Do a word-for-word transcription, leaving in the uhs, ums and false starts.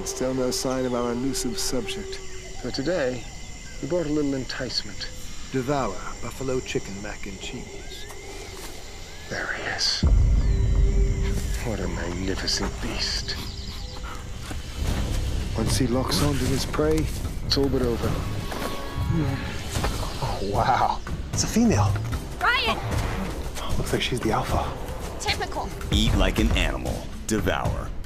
Still no sign of our elusive subject. So today, we brought a little enticement. Devour, buffalo chicken mac and cheese. There he is. What a magnificent beast. Once he locks onto his prey, it's all but over. Oh, wow. It's a female. Ryan! Looks like she's the alpha. Typical. Eat like an animal. Devour.